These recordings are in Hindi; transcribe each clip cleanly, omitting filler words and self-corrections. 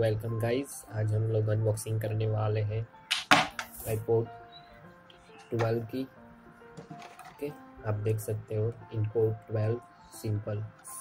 Welcome guys. आज हम लोग अनबॉक्सिंग करने वाले हैं आईपॉड 12 की। ओके, आप देख सकते हो इनपोर्ट 12 सिंपल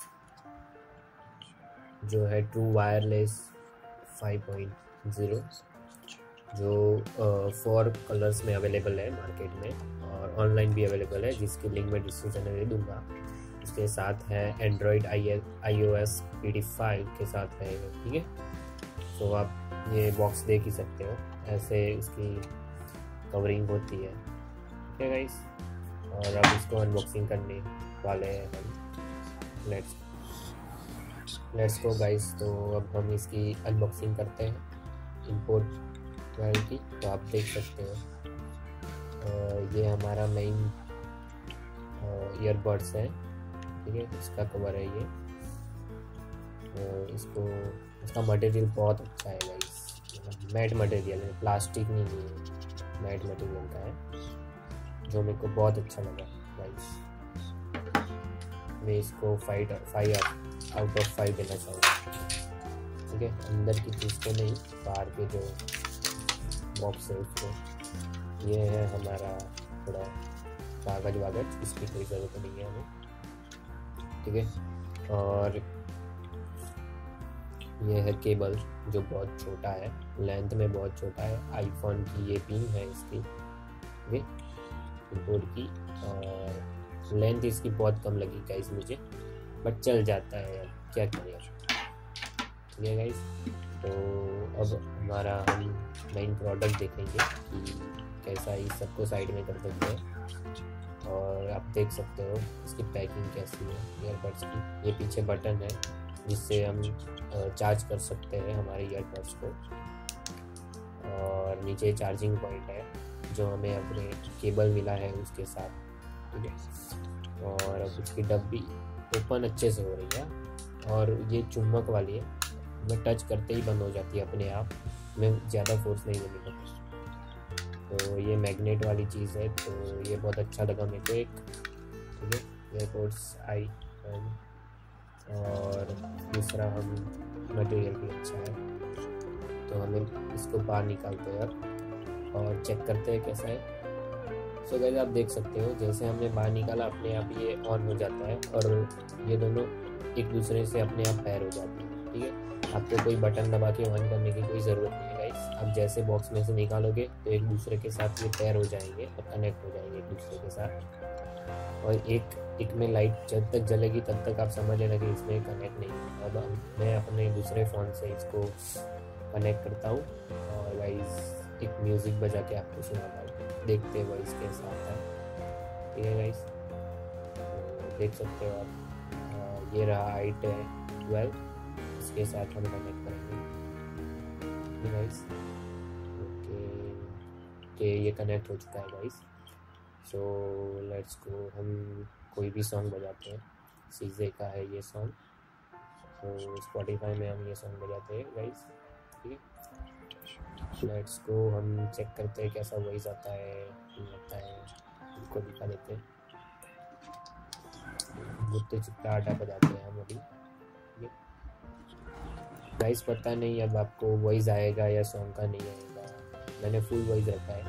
जो है ट्रू वायरलेस 5.0 जो 4 कलर्स में अवेलेबल है मार्केट में और ऑनलाइन भी अवेलेबल है, जिसकी लिंक मैं डिस्क्रिप्शन में दे दूँगा। इसके साथ है एंड्रॉयड iOS PD5 के साथ है, ठीक है। तो आप ये बॉक्स देख ही सकते हो, ऐसे इसकी कवरिंग होती है, ठीक है गाइस। और अब इसको अनबॉक्सिंग करने वाले हैं हम। Let's go guys. तो अब हम इसकी अनबॉक्सिंग करते हैं इनपोर्ट 12 की। तो आप देख सकते हो ये हमारा मेन ईयरबड्स है, ठीक है। इसका कवर है ये। इसका मटेरियल बहुत अच्छा है गाइस, मैट मटेरियल है, प्लास्टिक नहीं है, मैट मटेरियल का है, जो मेरे को बहुत अच्छा लगा गाइस। मैं इसको 5 आउट ऑफ 5 देना चाहूँगा, ठीक है। अंदर की चीज़ को नहीं, बाहर के जो बॉक्स है उसको। ये है हमारा थोड़ा कागज वागज, इसकी कोई ज़रूरत नहीं है हमें, ठीक है। और ये है केबल जो बहुत छोटा है, लेंथ में बहुत छोटा है। आईफोन की ये पिन है इसकी, ठीक है, कीबोर्ड की। और लेंथ इसकी बहुत कम लगी गाइस मुझे, बट चल जाता है यार, क्या करें, ठीक है गाइस। तो अब हमारा हम मेन प्रोडक्ट देखेंगे कि कैसा इस सबको साइड में कर सकते हैं। और आप देख सकते हो इसकी पैकिंग कैसी है ईयरबड्स की। ये पीछे बटन है जिससे हम चार्ज कर सकते हैं हमारे ईयरबड्स को। और नीचे चार्जिंग पॉइंट है जो हमें अपने केबल मिला है उसके साथ, ठीक है। और अब उसकी डब्बी ओपन अच्छे से हो रही है, और ये चुम्बक वाली है, मैं टच करते ही बंद हो जाती है अपने आप, मैं ज़्यादा फोर्स नहीं देनी पड़ती। तो ये मैग्नेट वाली चीज़ है, तो ये बहुत अच्छा लगा मेरे को एक, ठीक है। एयरपोर्ट्स आई और दूसरा हम मटेरियल भी अच्छा है। तो हमें इसको बाहर निकालते हैं अब और चेक करते हैं कैसा है। सो गाइस आप देख सकते हो जैसे हमने बाहर निकाला अपने आप ये ऑन हो जाता है, और ये दोनों एक दूसरे से अपने आप पैर हो जाते हैं, ठीक है। आपको कोई बटन दबा के ऑन करने की कोई ज़रूरत नहीं है गाइस। आप जैसे बॉक्स में से निकालोगे तो एक दूसरे के साथ ये पैर हो जाएंगे और कनेक्ट हो जाएंगे एक दूसरे के साथ। और एक में लाइट जब तक जलेगी तब तक आप समझ लेना कि इसमें कनेक्ट नहीं है। अब मैं अपने दूसरे फ़ोन से इसको कनेक्ट करता हूँ और गाइस एक म्यूज़िक बजा के आपको सुनाता हूँ, देखते हुए इसके साथ है, ठीक है गाइस। तो देख सकते हो आप, ये रहा iPad 12, इसके साथ हम कनेक्ट करेंगे गाइस। ओके, ये कनेक्ट हो चुका है गाइस। सो लेट्स गो, हम कोई भी सॉन्ग बजाते हैं। सीजे का है ये सॉन्ग, तो स्पॉटिफाई में हम ये सॉन्ग बजाते हैं गाइस, ठीक है। लेट्स गो, हम चेक करते हैं कैसा वॉइस आता है, लगता है उनको दिखा देते हैं। गुत्ते चिट्टा आटा बजाते हैं हम अभी, ठीक है गाइस। पता नहीं अब आपको वॉइस आएगा या सॉन्ग का नहीं आएगा, मैंने फुल वॉइस रखा है।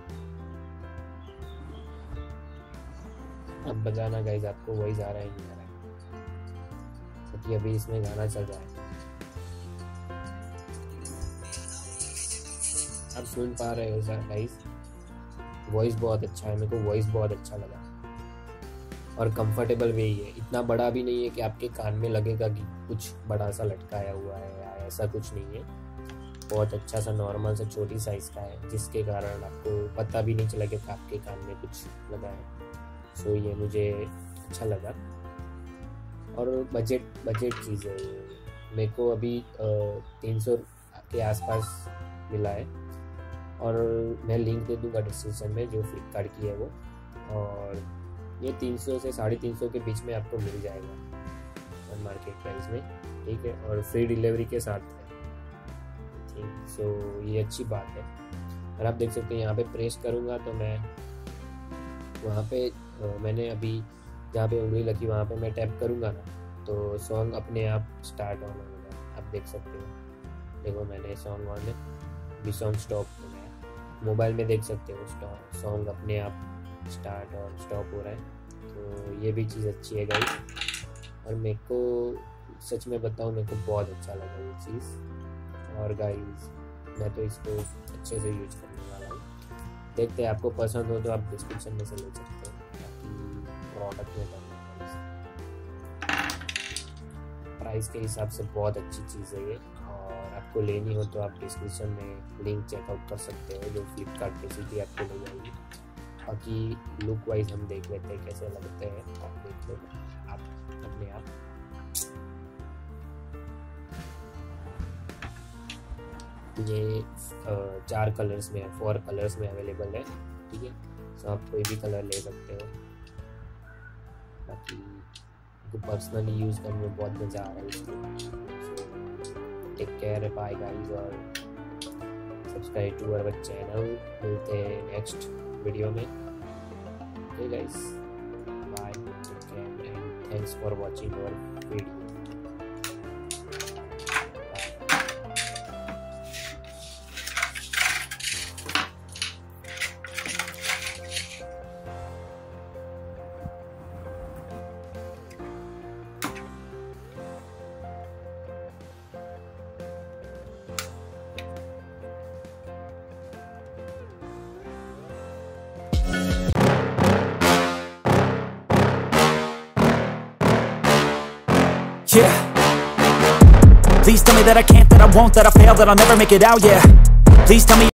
अब बजाना गाइस, आपको वॉइस आ रहा है नहीं आ रहा है, क्योंकि अभी इसमें गाना चल रहा है। आप सुन पा रहे हो सर गाइस, वॉइस बहुत अच्छा है, मेरे को वॉइस बहुत अच्छा लगा। और कंफर्टेबल वे ही है, इतना बड़ा भी नहीं है कि आपके कान में लगेगा कि कुछ बड़ा सा लटकाया हुआ है, ऐसा कुछ नहीं है। बहुत अच्छा सा नॉर्मल सा छोटी साइज़ का है, जिसके कारण आपको पता भी नहीं चलेगा कि आपके कान में कुछ लगा है। सो ये मुझे अच्छा लगा, और बजट चीज़ है ये। मेरे को अभी 300 के आसपास मिला है, और मैं लिंक दे दूँगा डिस्क्रिप्शन में, जो फ्लिपकार्ट की है वो। और ये 300 से 350 के बीच में आपको मिल जाएगा मार्केट प्राइस में, ठीक है। और फ्री डिलीवरी के साथ है, ठीक। सो ये अच्छी बात है। और आप देख सकते हैं यहाँ पे प्रेस करूँगा तो मैं वहाँ पे मैंने अभी जहाँ पे उंगली लगी वहाँ पे मैं टैप करूँगा ना, तो सॉन्ग अपने आप स्टार्ट होने लगा, आप देख सकते हो, देखो मैंने सॉन्ग ऑन है, अभी सॉन्ग स्टॉप हो गया। मोबाइल में देख सकते हो सॉन्ग अपने आप स्टार्ट और स्टॉप हो रहा है, तो ये भी चीज़ अच्छी है गाइस। और मेरे को सच में बताऊँ, मेरे को बहुत अच्छा लगा ये चीज़। और गाइस मैं तो इसको अच्छे से यूज करने वाला हूँ। देखते हैं, आपको पसंद हो तो आप डिस्क्रिप्शन में से ले सकते हैं, बाकी प्रोडक्ट में करना प्राइस के हिसाब से बहुत अच्छी चीज़ है ये। और आपको लेनी हो तो आप डिस्क्रिप्शन में लिंक चेकआउट कर सकते हो, जो फ्लिपकार्ट पे सीधी आपको ले जाएगी। बाकी लुक वाइज हम देख लेते हैं कैसे लगते हैं, आप देख लो आप अपने आप। ये 4 कलर्स में है, 4 कलर्स में अवेलेबल है, ठीक है। सो आप कोई भी कलर ले सकते हो। बाकी को पर्सनली यूज़ करने में बहुत मज़ा आ रहा है इसको। टेक केयर, बाय गाइस, और सब्सक्राइब टू आवर चैनल। मिलते हैं नेक्स्ट वीडियो में। Okay guys, bye, take care and thanks for watching our video. Yeah. Please tell me that I can't, that I won't, that I fail, that I'll never make it out, yeah. Please tell me